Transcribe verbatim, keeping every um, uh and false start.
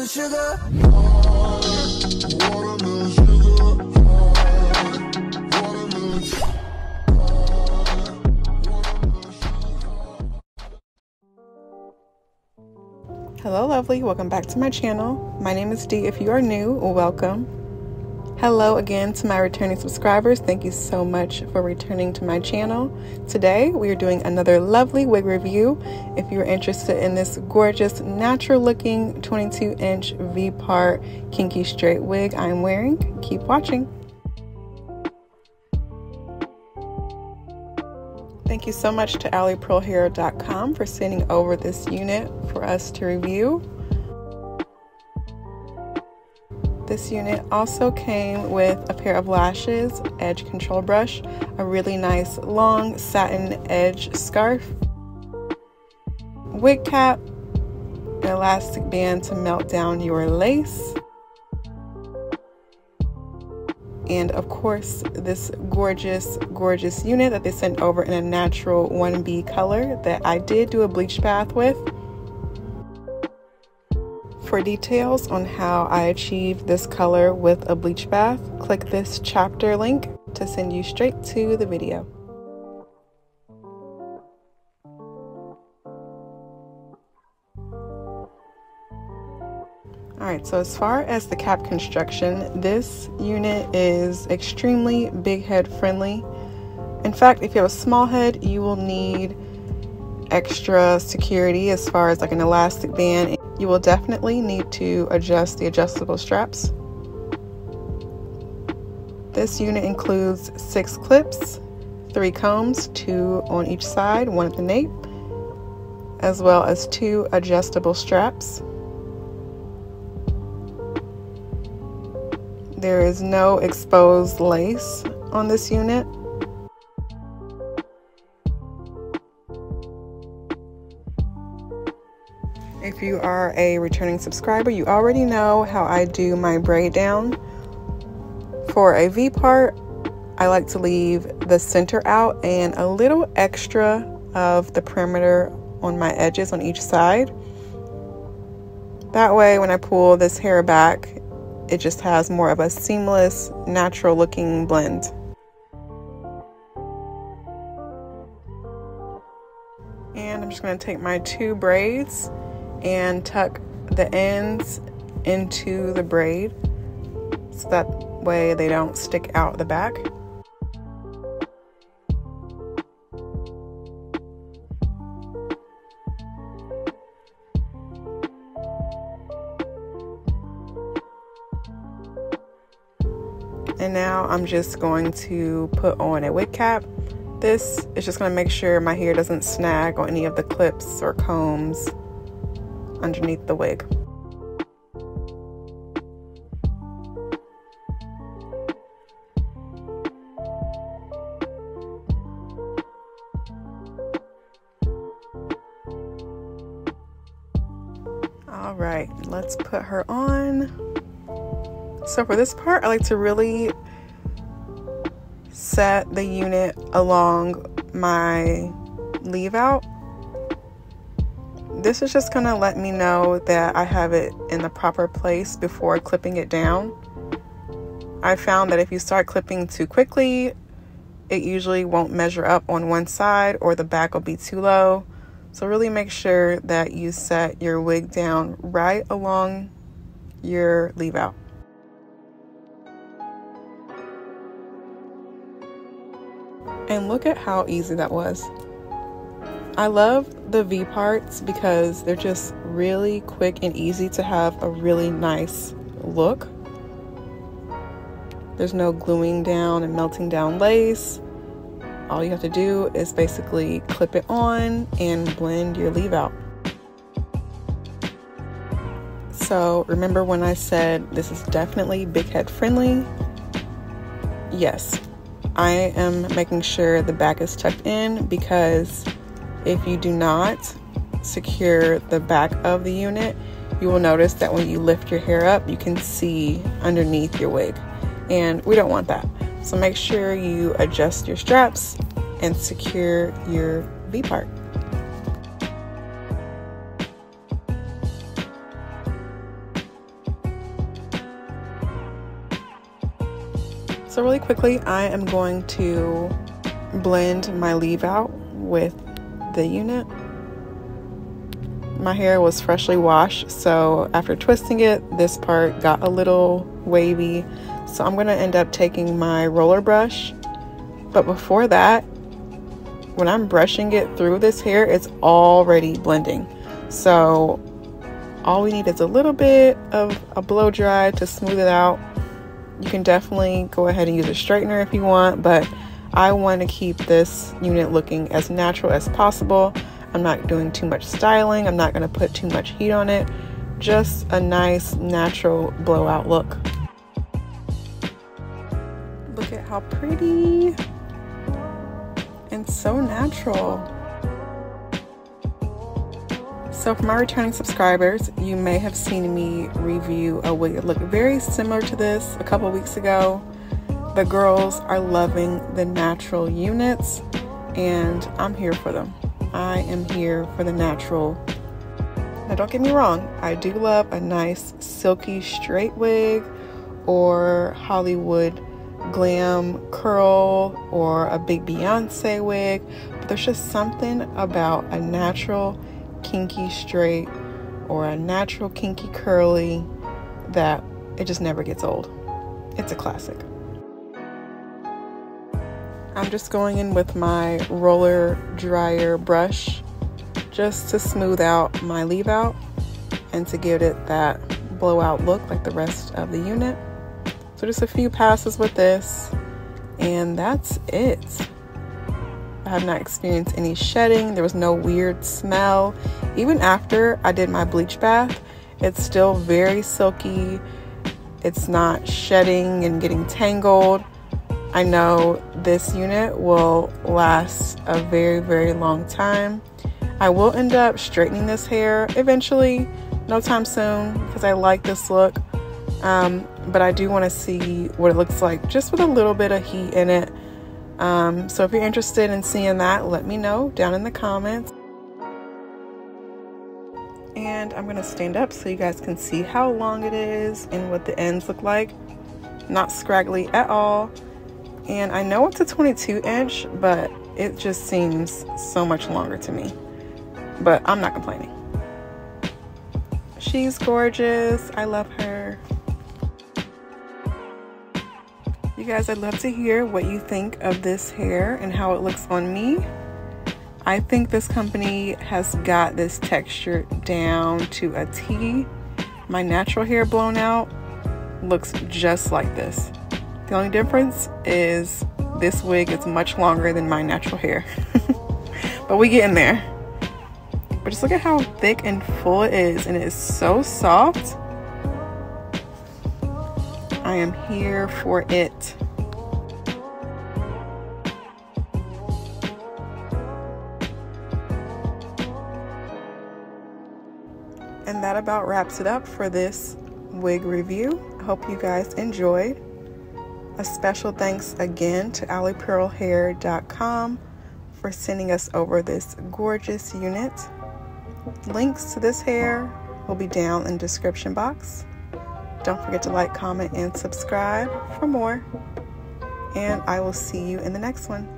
Watermelon sugar. Watermelon sugar. Watermelon sugar. Hello lovely, welcome back to my channel. My name is Dee. If you are new, welcome. Hello again to my returning subscribers. Thank you so much for returning to my channel. Today we are doing another lovely wig review. If you're interested in this gorgeous natural looking twenty-two inch V-part kinky straight wig I'm wearing, keep watching. Thank you so much to Ali Pearl Hair dot com for sending over this unit for us to review. This unit also came with a pair of lashes, edge control brush, a really nice long satin edge scarf, wig cap, an elastic band to melt down your lace, and of course this gorgeous gorgeous unit that they sent over in a natural one B color that I did do a bleach bath with. For details on how I achieved this color with a bleach bath, click this chapter link to send you straight to the video. Alright, so as far as the cap construction, this unit is extremely big head friendly. In fact, if you have a small head, you will need extra security as far as like an elastic band. You will definitely need to adjust the adjustable straps. This unit includes six clips, three combs, two on each side, one at the nape, as well as two adjustable straps. There is no exposed lace on this unit. If you are a returning subscriber, you already know how I do my braid down. For a V part, I like to leave the center out and a little extra of the perimeter on my edges on each side. That way, when I pull this hair back, it just has more of a seamless, natural looking blend. And I'm just going to take my two braids and tuck the ends into the braid so that way they don't stick out the back. And now I'm just going to put on a wig cap. This is just going to make sure my hair doesn't snag on any of the clips or combs underneath the wig. All right, let's put her on. So for this part, I like to really set the unit along my leave out. This is just gonna let me know that I have it in the proper place before clipping it down. I found that if you start clipping too quickly, it usually won't measure up on one side or the back will be too low. So really make sure that you set your wig down right along your leave out. And look at how easy that was. I love the V parts because they're just really quick and easy to have a really nice look. There's no gluing down and melting down lace. All you have to do is basically clip it on and blend your leave out. So remember when I said this is definitely big head friendly? Yes, I am making sure the back is tucked in because if you do not secure the back of the unit, you will notice that when you lift your hair up, you can see underneath your wig, and we don't want that. So make sure you adjust your straps and secure your V part. So really quickly, I am going to blend my leave out with the unit. My hair was freshly washed, so after twisting it, this part got a little wavy. So I'm going to end up taking my roller brush. But before that, when I'm brushing it through this hair, it's already blending. So all we need is a little bit of a blow dry to smooth it out. You can definitely go ahead and use a straightener if you want, but I want to keep this unit looking as natural as possible. I'm not doing too much styling. I'm not going to put too much heat on it. Just a nice natural blowout look. Look at how pretty and so natural. So for my returning subscribers, you may have seen me review a wig that looked very similar to this a couple weeks ago. The girls are loving the natural units and I'm here for them. I am here for the natural. Now don't get me wrong, I do love a nice silky straight wig or Hollywood glam curl or a big Beyonce wig, but there's just something about a natural kinky straight or a natural kinky curly that it just never gets old. It's a classic. I'm just going in with my roller dryer brush just to smooth out my leave out and to give it that blowout look like the rest of the unit. So just a few passes with this and that's it. I have not experienced any shedding. There was no weird smell. Even after I did my bleach bath, it's still very silky. It's not shedding and getting tangled. I know this unit will last a very, very long time. I will end up straightening this hair eventually, no time soon, because I like this look. Um, but I do want to see what it looks like just with a little bit of heat in it. Um, so if you're interested in seeing that, let me know down in the comments. And I'm going to stand up so you guys can see how long it is and what the ends look like. Not scraggly at all. And I know it's a twenty-two inch, but it just seems so much longer to me. But I'm not complaining. She's gorgeous. I love her. You guys, I'd love to hear what you think of this hair and how it looks on me. I think this company has got this texture down to a T. My natural hair blown out looks just like this. The only difference is this wig is much longer than my natural hair. But we get in there. But just look at how thick and full it is, and it is so soft. I am here for it. And that about wraps it up for this wig review. I hope you guys enjoyed. A special thanks again to Ali Pearl Hair dot com for sending us over this gorgeous unit. Links to this hair will be down in the description box. Don't forget to like, comment, and subscribe for more. And I will see you in the next one.